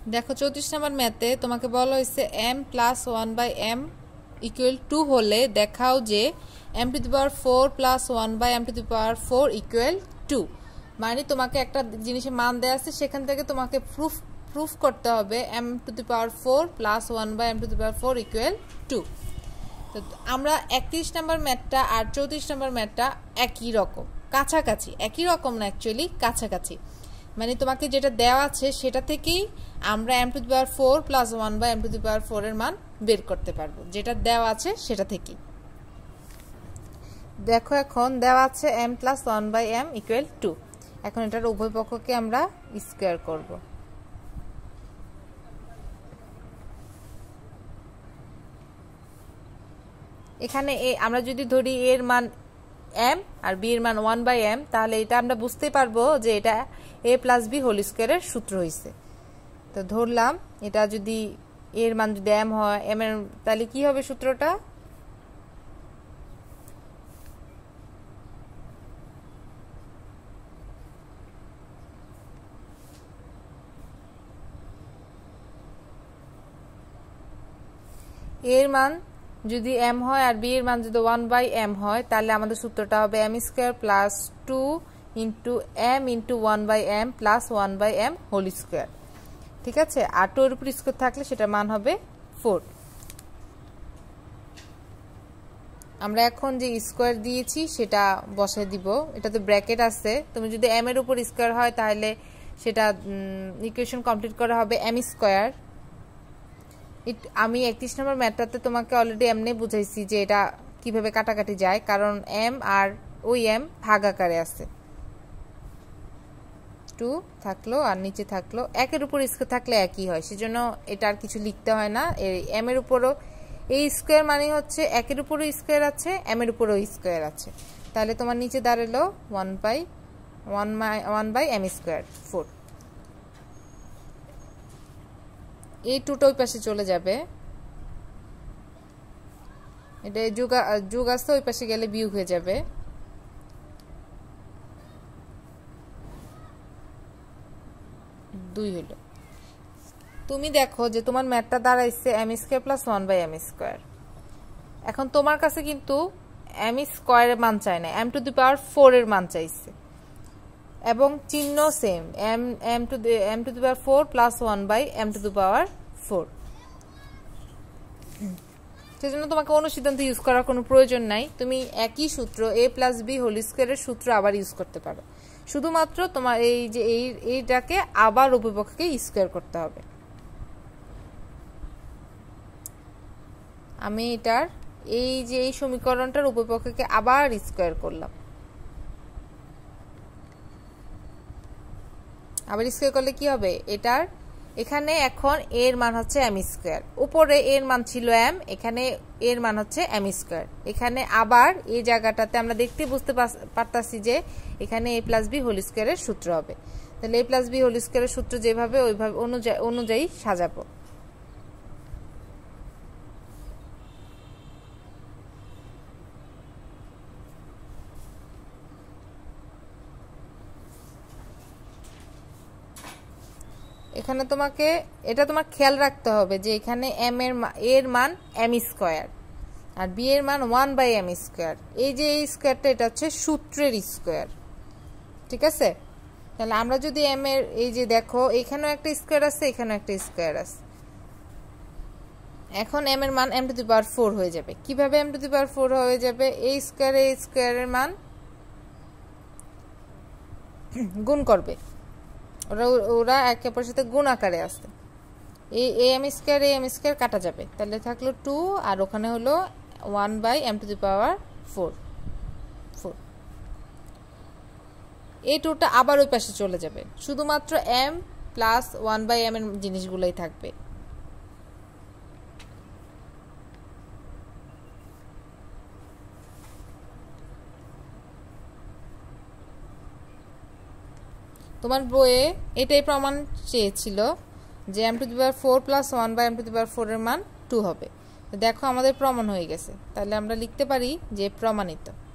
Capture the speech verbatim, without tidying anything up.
দেখো চৌত্রিশ নম্বর ম্যাথে তোমাকে বলা হয়েছে M plus one by M equal to হলে দেখাও যে M to the power four plus one by M to the power four equal to. মানে তোমাকে একটা জিনিসের মান দেওয়া আছে, সেখান থেকে তোমাকে প্রুফ প্রুফ করতে হবে M to the power four plus one by M to the power four equal to. তো আমরা একত্রিশ নম্বর ম্যাথটা আর চৌত্রিশ নম্বর ম্যাথটা একই রকম, কাছাকাছি, একই রকম না অ্যাকচুয়ালি কাছাকাছি। মানে তোমাকে যেটা দেওয়া আছে সেটা থেকেই আমরা M to the power four plus one by M to the power four এর মান বের করতে পারবো, যেটা দেওয়া আছে সেটা থেকেই। দেখো এখন দেওয়া আছে M plus one by M equal to. এখন এটার উভয় পক্ষকে আমরা স্কোয়ার করব। এখানে এ আমরা যদি ধরি এর মান এম আর বি এর মান ওয়ান বাই এম, তাহলে এটা আমরা বুঝতে পারবো যে এটা এ প্লাস বি হোল স্কোয়ারের সূত্র হয়েছে। তো ধরলাম এটা যদি এর মান যদি এম হয়, এম এর তাহলে কি হবে সূত্রটা? এর মান যদি এম হয় আর বি এর মান যদি ওয়ান বাই এম হয়, তাহলে আমাদের সূত্রটা হবে M square plus two into M into one by M plus one by M whole square. ঠিক আছে, আর টু এর উপর স্কোয়ার থাকলে সেটার মান হবে ফোর। আমরা এখন যে স্কোয়ার দিয়েছি সেটা বসায় দিব, এটা তো ব্র্যাকেট আছে। তুমি যদি এম এর উপর স্কোয়ার হয় তাহলে সেটা ইকুয়েশন কমপ্লিট করা হবে এম স্কোয়ার। আমি একত্রিশ নম্বর ম্যাথটাতে তোমাকে অলরেডি এমনি বুঝাইছি যে এটা কিভাবে কাটাকাটি যায়, কারণ এম আর ওই এম ভাগ আকারে আছে। টু থাকলো আর নিচে থাকলো, একের উপর স্কোয়ার থাকলে একই হয়, সেজন্য এটা আর কিছু লিখতে হয় না। এম এর উপরও এই স্কোয়ার মানে হচ্ছে একের উপরও স্কোয়ার আছে, এম এর উপরও স্কোয়ার আছে, তাহলে তোমার নিচে দাঁড়ালো one by one by one by M square four. এই টুটা ওই পাশে চলে যাবে, এটা যোগ যোগ আসতে ওই পাশে গেলে বিয়োগ হয়ে যাবে। দুই হলো। তুমি দেখো যে তোমার ম্যাথটা দাঁড়াইছে M square plus one by M square. এখন তোমার কাছে কিন্তু এম স্কোয়ারের মান চাই না, M to the power four এর মান চাইছে, এবং চিহ্ন same, M M to the M to the power four plus one by M to the power four. সেজন্য তোমাকে অনুসিদ্ধান্ত ইউজ করার কোনো প্রয়োজন নাই, তুমি একই সূত্র এ প্লাস বি হোল স্কোয়ারের সূত্র আবার ইউজ করতে পারো। শুধুমাত্র তোমার এই যে এই এইটাকে আবার উভয়পক্ষকে স্কোয়ার করতে হবে। আমি এটার এই যে এই সমীকরণটার উভয়পক্ষকে আবার স্কোয়ার করলাম। আবার স্কোয়ার করলে কি হবে? এটার এখানে এখন এর মান হচ্ছে এম স্কোয়ার, উপরে এর মান ছিল এম, এখানে এর মান হচ্ছে এম স্কোয়ার। এখানে আবার এই জায়গাটাতে আমরা দেখতে বুঝতে পারতাছি যে এখানে এ প্লাস বি হোল স্কোয়ারের সূত্র হবে। তাহলে এ প্লাস বি হোল স্কোয়ারের সূত্র যেভাবে ওইভাবে অনুযায়ী অনুযায়ী সাজাবো। এখানে তোমাকে এটা তোমার খেয়াল রাখতে হবে যে এখানে এম এর এর মান এম স্কোয়ার আর বি এর মান ওয়ান বাই এম স্কোয়ার। এই যে এই স্কোয়ারটা এটা হচ্ছে সূত্রের স্কোয়ার, ঠিক আছে? তাহলে আমরা যদি এম এর এই যে দেখো এখানেও একটা স্কোয়ার আছে, এখানেও একটা স্কোয়ার আছে, এখন এম এর মান M to the power four হয়ে যাবে। কিভাবে M to the power four হয়ে যাবে? এই স্কোয়ার এই স্কোয়ারের মান গুণ করবে, ওরা ওরা একে অপরের সাথে গুণ আকারে আসে। এই এ এম স্কোয়ার এ এম স্কোয়ার কাটা যাবে, তাহলে থাকলো টু আর ওখানে হলো one by M to the power four four. এই টুটা আবার ওই পাশে চলে যাবে, শুধুমাত্র M plus one by M এর জিনিসগুলোই থাকবে। তোমার বইয়ে এটাই প্রমাণ চেয়েছিল যে M to the power four plus one by M to the power four এর মান টু হবে। দেখো আমাদের প্রমাণ হয়ে গেছে, তাহলে আমরা লিখতে পারি যে প্রমাণিত।